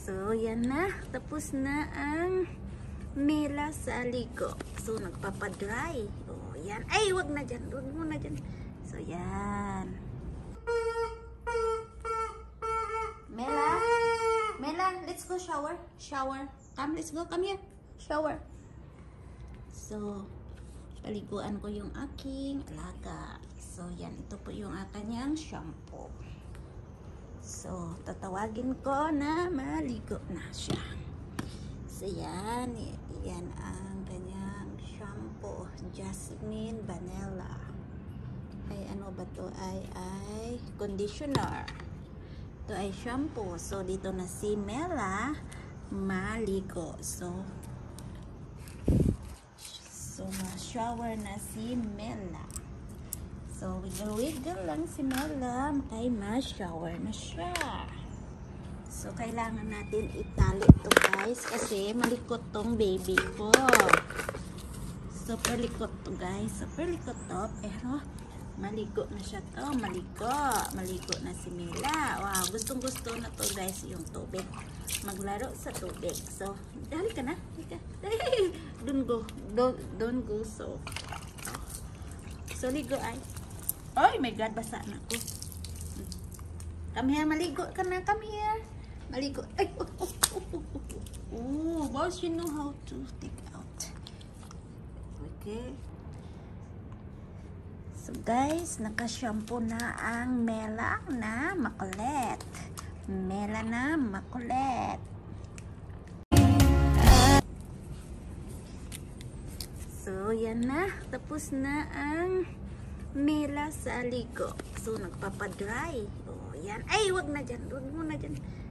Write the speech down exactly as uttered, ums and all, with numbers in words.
So, yan na. Tapos na ang Mela sa ligo. So, nagpapadry. O, yan. Ay, wag na dyan. Wag mo na dyan. So, yan. Mela? Mela, let's go shower. Shower. Come, let's go. Come here. Shower. So, paliguan ko yung aking alaga. So, yan. Ito po yung kanyang shampoo. So, tatawagin ko na maligo na siya. So, yan. Yan ang kanyang shampoo. Jasmine Vanilla. Ay, ano ba to? Ay, ay, conditioner. Ito ay shampoo. So, dito na si Mela maligo. So, so, ma-shower na si Mela. So, wiggle-wiggle lang si Mela. Kay ma-shower na siya. So, kailangan natin itali ito guys. Kasi malikot tong baby ko. Super likot to guys. Super likot to. Pero, maligo na siya to. Maligo. Maligo na si Mela. Wow, gustong gusto na to guys yung tubig. Maglaro sa tubig. So, dali ka na. Dali. Don't go. Don't, don't go so. So, ligo ay. Oh my God, basa na ko. Come here, maligo ka na. Come here. Maligo. Ay, oh, oh, oh, oh, oh. Oh, boss, you know how to take out. Okay. So, guys, naka-shampoo na ang Mela na makulit. Mela na makulit. So, yan na. Tapos na ang Mela sa ligo. So, nagpapadry. Oh, yan. Ay, wag na dyan. Wag mo na dyan.